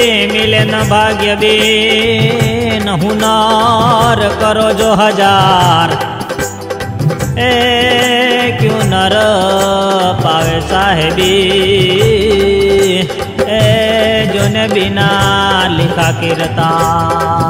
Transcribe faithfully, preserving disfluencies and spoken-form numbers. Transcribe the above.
मिले न भाग्य बे न हुनर करो जो हजार। ए क्यों नर पावे साहेबी ए जोने बिना लिखा कीर्तन।